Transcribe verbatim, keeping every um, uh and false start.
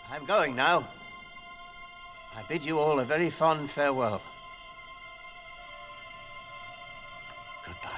I'm going now. I bid you all a very fond farewell. Goodbye.